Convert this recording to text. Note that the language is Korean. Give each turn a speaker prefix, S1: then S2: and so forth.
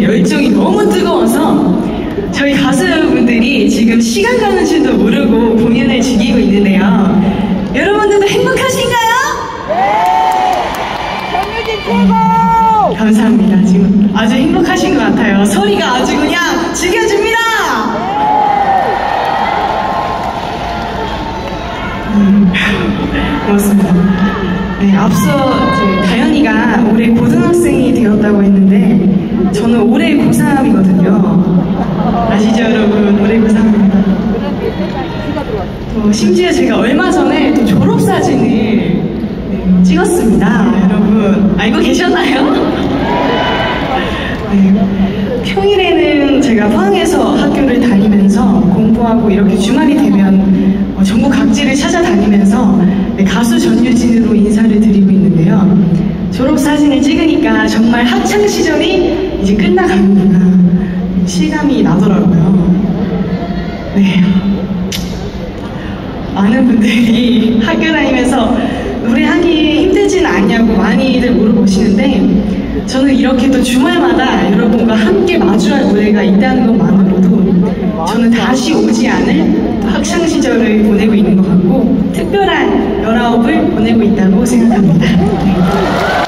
S1: 열정이 너무 뜨거워서 저희 가수분들이 지금 시간 가는 줄도 모르고 공연을 즐기고 있는데요. 여러분들도 행복하신가요?
S2: 정유진 최고!
S1: 감사합니다. 지금 아주 행복하신 것 같아요. 소리가 아주 그냥 즐겨줍니다. 고맙습니다. 네, 앞서 다현이가 올해 고등학생이 되었다고 했는데 저는 올해 고3이거든요. 아시죠 여러분? 올해 고3입니다. 심지어 제가 얼마 전에 또 졸업사진을 찍었습니다. 여러분 알고 계셨나요? 네, 평일에는 제가 포항에서 학교를 다니면서 공부하고 이렇게 주말이 되면 전국 각지를 찾아다니면서 가수 전유진으로 인사를 드리고 있는데요. 졸업사진을 찍으니까 정말 학창시절이 이제 끝나가는구나 실감이 나더라고요. 네, 많은 분들이 학교 다니면서 노래하기 힘들진 않냐고 많이들 물어보시는데 저는 이렇게 또 주말마다 여러분과 함께 마주할 무대가 있다는 것만으로도 저는 다시 오지 않을 학창시절을 보내고 있는 것 같고 특별한 19을 보내고 있다고 생각합니다. 네.